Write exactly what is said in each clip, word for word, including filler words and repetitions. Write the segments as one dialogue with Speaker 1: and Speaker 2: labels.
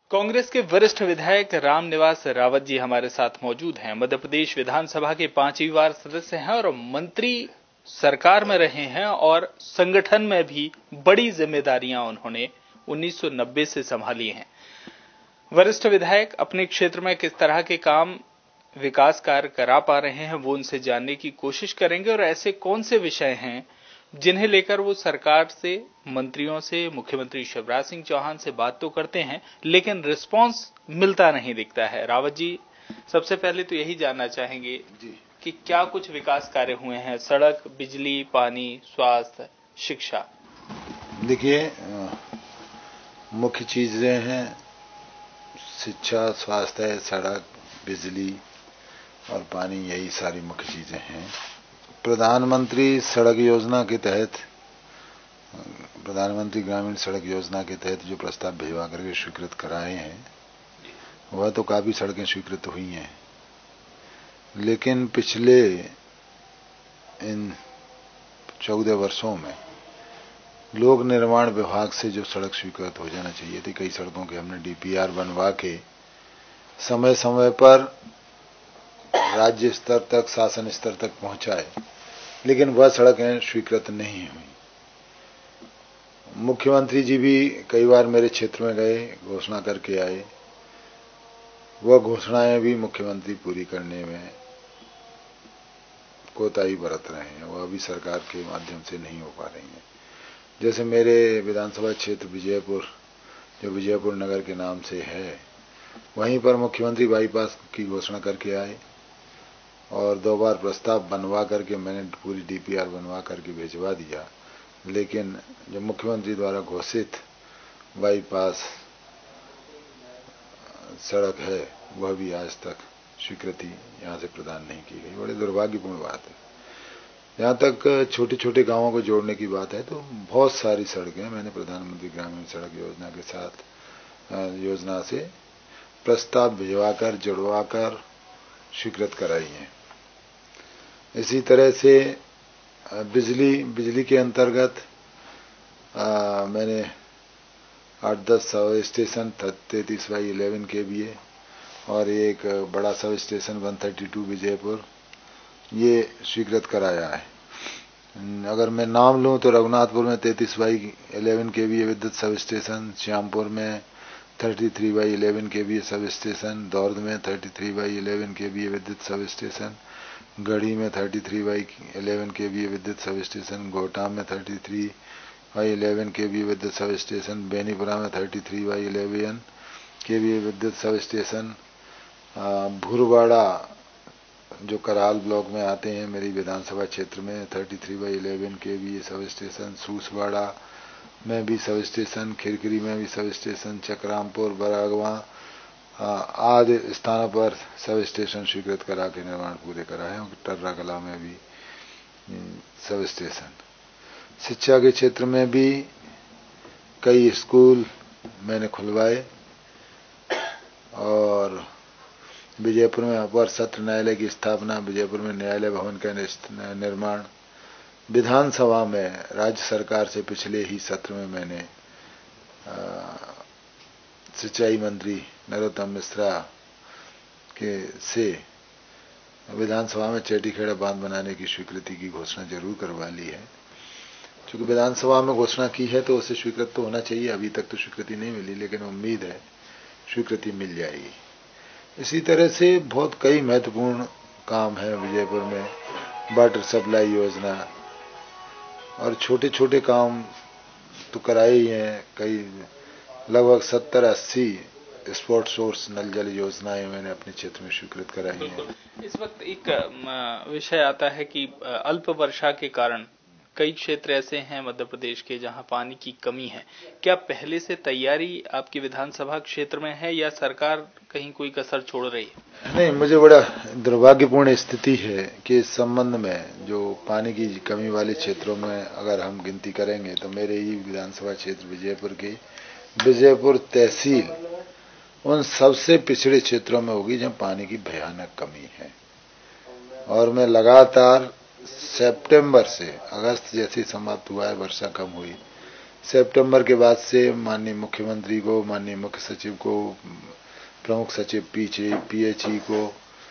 Speaker 1: कांग्रेस के वरिष्ठ विधायक रामनिवास रावत जी हमारे साथ मौजूद हैं। मध्य प्रदेश विधानसभा के पांचवी बार सदस्य हैं और मंत्री सरकार में रहे हैं और संगठन में भी बड़ी जिम्मेदारियां उन्होंने उन्नीस सौ नब्बे से संभाली हैं। वरिष्ठ विधायक अपने क्षेत्र में किस तरह के काम विकास कार्य करा पा रहे हैं वो उनसे जानने की कोशिश करेंगे और ऐसे कौन से विषय हैं जिन्हें लेकर वो सरकार से, मंत्रियों से, मुख्यमंत्री शिवराज सिंह चौहान से बात तो करते हैं लेकिन रिस्पांस मिलता नहीं दिखता है। रावत जी, सबसे पहले तो यही जानना चाहेंगे जी कि क्या कुछ विकास कार्य हुए हैं? सड़क, बिजली, पानी, स्वास्थ्य, शिक्षा।
Speaker 2: देखिए, मुख्य चीजें हैं शिक्षा, स्वास्थ्य, सड़क, बिजली और पानी, यही सारी मुख्य चीजें हैं। प्रधानमंत्री सड़क योजना के तहत, प्रधानमंत्री ग्रामीण सड़क योजना के तहत जो प्रस्ताव भिजवा करके स्वीकृत कराए हैं वह तो काफी सड़कें स्वीकृत हुई हैं, लेकिन पिछले इन चौदह वर्षों में लोक निर्माण विभाग से जो सड़क स्वीकृत हो जाना चाहिए थी, कई सड़कों के हमने डीपीआर बनवा के समय समय पर राज्य स्तर तक, शासन स्तर तक पहुंचाए, लेकिन वह सड़कें स्वीकृत नहीं हुई। मुख्यमंत्री जी भी कई बार मेरे क्षेत्र में गए, घोषणा करके आए, वह घोषणाएं भी मुख्यमंत्री पूरी करने में कोताही बरत रहे हैं, वह अभी सरकार के माध्यम से नहीं हो पा रही हैं। जैसे मेरे विधानसभा क्षेत्र विजयपुर, जो विजयपुर नगर के नाम से है, वहीं पर मुख्यमंत्री बाईपास की घोषणा करके आए और दो बार प्रस्ताव बनवा करके मैंने पूरी डीपीआर बनवा करके भिजवा दिया, लेकिन जो मुख्यमंत्री द्वारा घोषित बाईपास सड़क है वह भी आज तक स्वीकृति यहां से प्रदान नहीं की गई। बड़ी दुर्भाग्यपूर्ण बात है। जहां तक छोटे छोटे गांवों को जोड़ने की बात है तो बहुत सारी सड़कें मैंने प्रधानमंत्री ग्रामीण सड़क योजना के साथ योजना से प्रस्ताव भिजवाकर, जुड़वाकर स्वीकृत कराई हैं। इसी तरह से बिजली बिजली के अंतर्गत आ, मैंने आठ दस सब स्टेशन तैतीस बाई इलेवन के भी है और एक बड़ा substation one thirty two Vijaypur, ये स्वीकृत कराया है। अगर मैं नाम लूं तो रघुनाथपुर में तैतीस बाई इलेवन के भी विद्युत सब स्टेशन, श्यामपुर में थर्टी थ्री बाई इलेवन के भी सब स्टेशन, दौर्द में थर्टी थ्री बाई इलेवन के भी विद्युत सब स्टेशन, गढ़ी में थर्टी थ्री बाई इलेवन के भी विद्युत सब स्टेशन, गोटाम में थर्टी थ्री बाई इलेवन के भी विद्युत सब स्टेशन, बेनीपुरा में थर्टी थ्री बाई इलेवन के भी विद्युत सब स्टेशन, भूरवाड़ा जो कराल ब्लॉक में आते हैं मेरी विधानसभा क्षेत्र में थर्टी थ्री बाई इलेवन के भी सब स्टेशन, सूसवाड़ा में भी सब स्टेशन, खिरकिरी में भी सब स्टेशन, चक्रामपुर, बरागवा आदि स्थानों पर सब स्टेशन स्वीकृत करा के निर्माण पूरे कराए हैं। टर्रा कला में भी सब स्टेशन। शिक्षा के क्षेत्र में भी कई स्कूल मैंने खुलवाए और विजयपुर में अपर सत्र न्यायालय की स्थापना, विजयपुर में न्यायालय भवन का निर्माण, विधानसभा में राज्य सरकार से पिछले ही सत्र में मैंने सिंचाई मंत्री नरोत्तम मिश्रा के से विधानसभा में चेटीखेड़ा बांध बनाने की स्वीकृति की घोषणा जरूर करवा ली है। क्योंकि विधानसभा में घोषणा की है तो उसे स्वीकृत तो होना चाहिए। अभी तक तो स्वीकृति नहीं मिली, लेकिन उम्मीद है स्वीकृति मिल जाएगी। इसी तरह से बहुत कई महत्वपूर्ण काम है विजयपुर में, वाटर सप्लाई योजना और छोटे छोटे काम तो कराए ही हैं। कई लगभग सत्तर अस्सी स्पॉट सोर्स नल जल योजनाएं मैंने अपने क्षेत्र में स्वीकृत कराई हैं।
Speaker 1: इस वक्त एक विषय आता है कि अल्प वर्षा के कारण कई क्षेत्र ऐसे हैं मध्य प्रदेश के जहां पानी की कमी है। क्या पहले से तैयारी आपकी विधानसभा क्षेत्र में है या सरकार कहीं कोई कसर छोड़ रही है?
Speaker 2: नहीं, मुझे बड़ा दुर्भाग्यपूर्ण स्थिति है कि इस संबंध में जो पानी की कमी वाले क्षेत्रों में अगर हम गिनती करेंगे तो मेरे ही विधानसभा क्षेत्र विजयपुर की विजयपुर तहसील उन सबसे पिछड़े क्षेत्रों में होगी जहां पानी की भयानक कमी है। और मैं लगातार सितंबर से अगस्त जैसे समाप्त हुआ है, वर्षा कम हुई, सितंबर के बाद से माननीय मुख्यमंत्री को, माननीय मुख्य सचिव को, प्रमुख सचिव पीएचई को,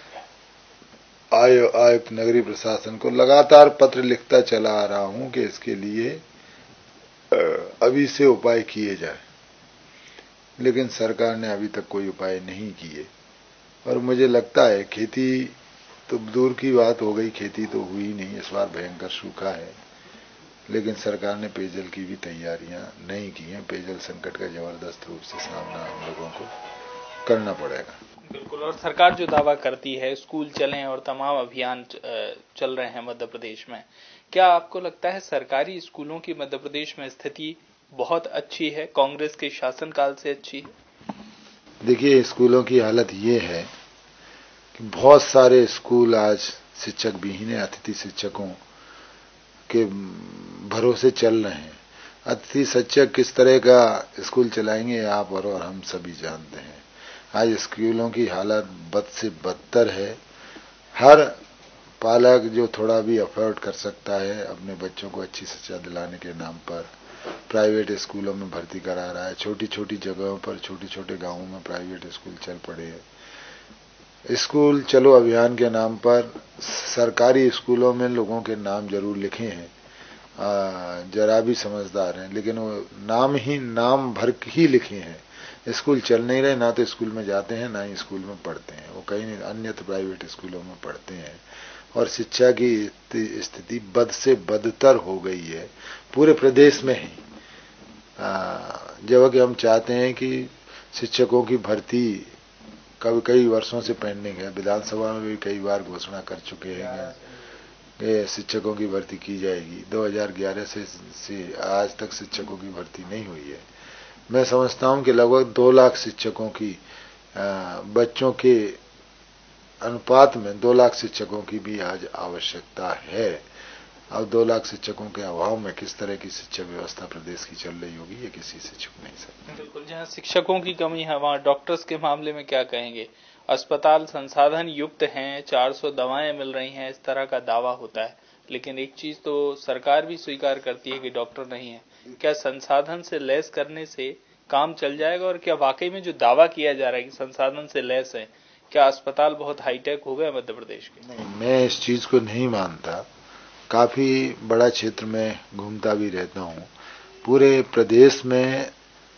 Speaker 2: आय आयुक्त नगरीय प्रशासन को लगातार पत्र लिखता चला आ रहा हूं कि इसके लिए अभी से उपाय किए जाए, लेकिन सरकार ने अभी तक कोई उपाय नहीं किए। और मुझे लगता है खेती तो दूर की बात हो गई, खेती तो हुई नहीं, इस बार भयंकर सूखा है, लेकिन सरकार ने पेयजल की भी तैयारियां नहीं की हैं। पेयजल संकट का जबरदस्त रूप से सामना हम लोगों को करना पड़ेगा।
Speaker 1: बिल्कुल। और सरकार जो दावा करती है स्कूल चलें और तमाम अभियान चल रहे हैं मध्य प्रदेश में, क्या आपको लगता है सरकारी स्कूलों की मध्य प्रदेश में स्थिति बहुत अच्छी है, कांग्रेस के शासनकाल से अच्छी है?
Speaker 2: देखिए, स्कूलों की हालत ये है कि बहुत सारे स्कूल आज शिक्षक विहीन है, अतिथि शिक्षकों के भरोसे चल रहे हैं। अतिथि शिक्षक किस तरह का स्कूल चलाएंगे आप और, और हम सभी जानते हैं। आज स्कूलों की हालत बद से बदतर है। हर पालक जो थोड़ा भी अफोर्ड कर सकता है अपने बच्चों को अच्छी शिक्षा दिलाने के नाम पर प्राइवेट स्कूलों में भर्ती करा रहा है। छोटी छोटी जगहों पर, छोटे छोटे गांवों में प्राइवेट स्कूल चल पड़े हैं। स्कूल चलो अभियान के नाम पर सरकारी स्कूलों में लोगों के नाम जरूर लिखे हैं, जरा भी समझदार हैं, लेकिन वो नाम ही नाम भर ही लिखे हैं। स्कूल चल नहीं रहे, ना तो स्कूल में जाते हैं ना ही स्कूल में पढ़ते हैं, वो कहीं नहीं अन्यत्र प्राइवेट स्कूलों में पढ़ते हैं। और शिक्षा की स्थिति बद से बदतर हो गई है पूरे प्रदेश में ही। जबकि हम चाहते हैं कि शिक्षकों की भर्ती कभी कई वर्षों से पेंडिंग है, विधानसभा में भी कई बार घोषणा कर चुके हैं कि शिक्षकों की भर्ती की जाएगी। दो हज़ार ग्यारह से, से आज तक शिक्षकों की भर्ती नहीं हुई है। मैं समझता हूं कि लगभग दो लाख शिक्षकों की आ, बच्चों के अनुपात में दो लाख शिक्षकों की भी आज आवश्यकता है। अब दो लाख शिक्षकों के अभाव में किस तरह की शिक्षा व्यवस्था प्रदेश की चल रही होगी, ये किसी से छुप नहीं सकता।
Speaker 1: बिल्कुल। जहां शिक्षकों की कमी है वहां डॉक्टर्स के मामले में क्या कहेंगे? अस्पताल संसाधन युक्त हैं, चार सौ दवाएं मिल रही हैं, इस तरह का दावा होता है, लेकिन एक चीज तो सरकार भी स्वीकार करती है कि डॉक्टर नहीं है। क्या संसाधन से लैस करने से काम चल जाएगा? और क्या वाकई में जो दावा किया जा रहा है कि संसाधन से लैस है, क्या अस्पताल बहुत हाईटेक हो गए मध्य प्रदेश के?
Speaker 2: नहीं, मैं इस चीज को नहीं मानता। काफी बड़ा क्षेत्र में घूमता भी रहता हूं। पूरे प्रदेश में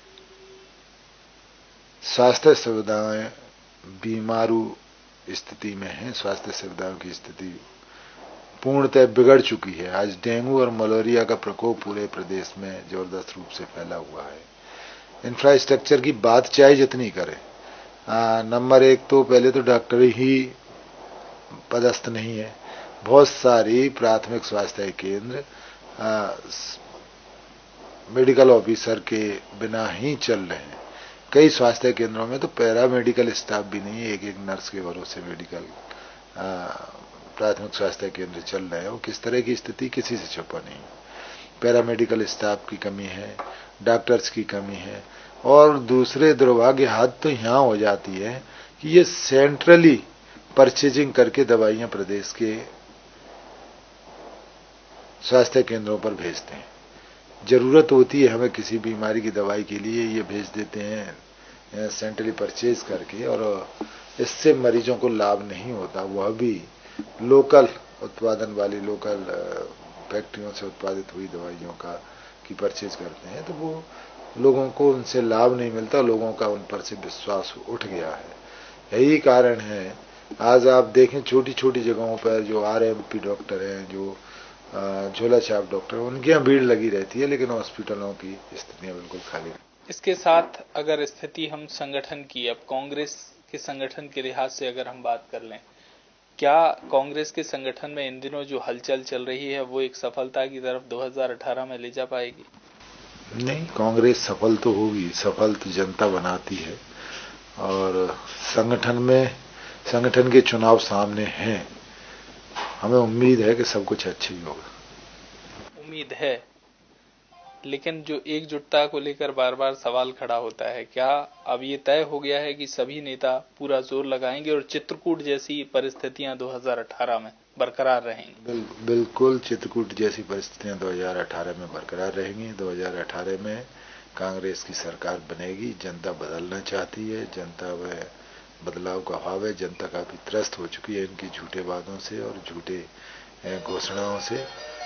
Speaker 2: स्वास्थ्य सुविधाएं बीमारू स्थिति में हैं। स्वास्थ्य सुविधाओं की स्थिति पूर्णतः बिगड़ चुकी है। आज डेंगू और मलेरिया का प्रकोप पूरे प्रदेश में जबरदस्त रूप से फैला हुआ है। इंफ्रास्ट्रक्चर की बात चाहे जितनी करें, नंबर एक तो पहले तो डॉक्टर ही पदस्थ नहीं है। बहुत सारी प्राथमिक स्वास्थ्य केंद्र आ, मेडिकल ऑफिसर के बिना ही चल रहे हैं। कई स्वास्थ्य केंद्रों में तो पैरा मेडिकल स्टाफ भी नहीं है, एक एक नर्स के भरोसे मेडिकल प्राथमिक स्वास्थ्य केंद्र चल रहे हैं। वो किस तरह की स्थिति किसी से छुपा नहीं। पैरा मेडिकल स्टाफ की कमी है, डॉक्टर्स की कमी है, और दूसरे दुर्भाग्य हाथ तो यहां हो जाती है कि ये सेंट्रली परचेजिंग करके दवाइयां प्रदेश के स्वास्थ्य केंद्रों पर भेजते हैं। जरूरत होती है हमें किसी बीमारी की दवाई के लिए, ये भेज देते हैं सेंट्रली परचेज करके, और इससे मरीजों को लाभ नहीं होता। वह भी लोकल उत्पादन वाली लोकल फैक्ट्रियों से उत्पादित हुई दवाइयों का की परचेज करते हैं, तो वो लोगों को उनसे लाभ नहीं मिलता। लोगों का उन पर से विश्वास उठ गया है। यही कारण है आज आप देखें छोटी छोटी जगहों पर जो आरएमपी डॉक्टर हैं, जो झोला छाप डॉक्टर, उनकी यहाँ भीड़ लगी रहती है, लेकिन हॉस्पिटलों की स्थितियां बिल्कुल खाली।
Speaker 1: इसके साथ अगर स्थिति हम संगठन की, अब कांग्रेस के संगठन के लिहाज से अगर हम बात कर लें, क्या कांग्रेस के संगठन में इन दिनों जो हलचल चल रही है वो एक सफलता की तरफ दो हज़ार अठारह में ले जा पाएगी?
Speaker 2: नहीं, कांग्रेस सफल तो होगी, सफल तो जनता बनाती है, और संगठन में संगठन के चुनाव सामने हैं। हमें उम्मीद है कि सब कुछ अच्छा ही होगा।
Speaker 1: उम्मीद है। लेकिन जो एकजुटता को लेकर बार बार सवाल खड़ा होता है, क्या अब ये तय हो गया है कि सभी नेता पूरा जोर लगाएंगे और चित्रकूट जैसी परिस्थितियां दो हज़ार अठारह में बरकरार रहेंगी?
Speaker 2: बिल, बिल्कुल चित्रकूट जैसी परिस्थितियां दो हज़ार अठारह में बरकरार रहेंगी। दो हज़ार अठारह में कांग्रेस की सरकार बनेगी। जनता बदलना चाहती है, जनता वह बदलाव का अभाव है। जनता काफी त्रस्त हो चुकी है इनकी झूठे वादों से और झूठे घोषणाओं से।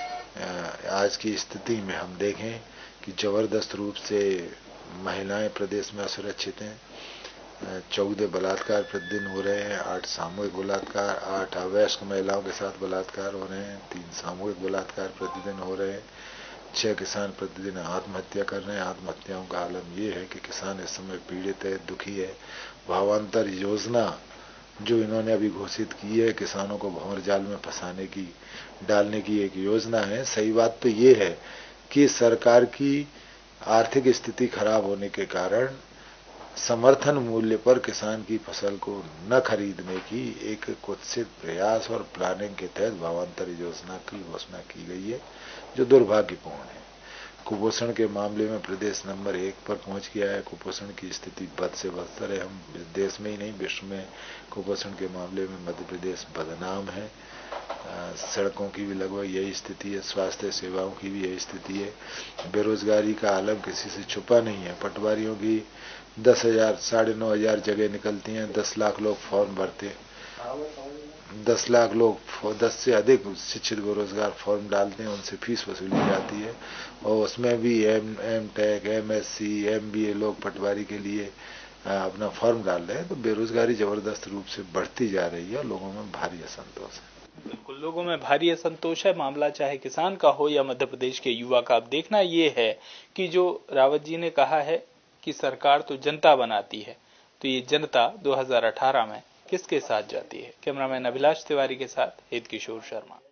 Speaker 2: आज की स्थिति में हम देखें कि जबरदस्त रूप से महिलाएं प्रदेश में असुरक्षित हैं। चौदह बलात्कार प्रतिदिन हो रहे हैं, आठ सामूहिक बलात्कार, आठ अवयस्क महिलाओं के साथ बलात्कार हो रहे हैं, तीन सामूहिक बलात्कार प्रतिदिन हो रहे हैं, छह किसान प्रतिदिन आत्महत्या कर रहे हैं। आत्महत्याओं का आलम यह है कि किसान इस समय पीड़ित है, दुखी है। भावांतर योजना जो इन्होंने अभी घोषित की है, किसानों को भंवर जाल में फंसाने की, डालने की एक योजना है। सही बात तो ये है कि सरकार की आर्थिक स्थिति खराब होने के कारण समर्थन मूल्य पर किसान की फसल को न खरीदने की एक कुत्सित प्रयास और प्लानिंग के तहत भावांतर योजना की घोषणा की गई है, जो दुर्भाग्यपूर्ण है। कुपोषण के मामले में प्रदेश नंबर एक पर पहुंच गया है। कुपोषण की स्थिति बद से बदतर है। हम देश में ही नहीं, विश्व में कुपोषण के मामले में मध्य प्रदेश बदनाम है। आ, सड़कों की भी लगभग यही स्थिति है, स्वास्थ्य सेवाओं की भी यही स्थिति है। बेरोजगारी का आलम किसी से छुपा नहीं है। पटवारियों की दस हजार साढ़े नौ हजार जगह निकलती हैं, दस लाख लोग फॉर्म भरते हैं, दस लाख लोग, दस से अधिक शिक्षित बेरोजगार फॉर्म डालते हैं, उनसे फीस वसूली जाती है और उसमें भी M M tech, M S C, M B A लोग पटवारी के लिए अपना फॉर्म डाल रहे हैं। तो बेरोजगारी जबरदस्त रूप से बढ़ती जा रही है और लोगों में भारी असंतोष है।
Speaker 1: बिल्कुल, लोगों में भारी असंतोष है। मामला चाहे किसान का हो या मध्य प्रदेश के युवा का। अब देखना ये है कि जो रावत जी ने कहा है कि सरकार तो जनता बनाती है, तो ये जनता दो हज़ार अठारह में किसके साथ जाती है। कैमरामैन अभिलाष तिवारी के साथ हित किशोर शर्मा।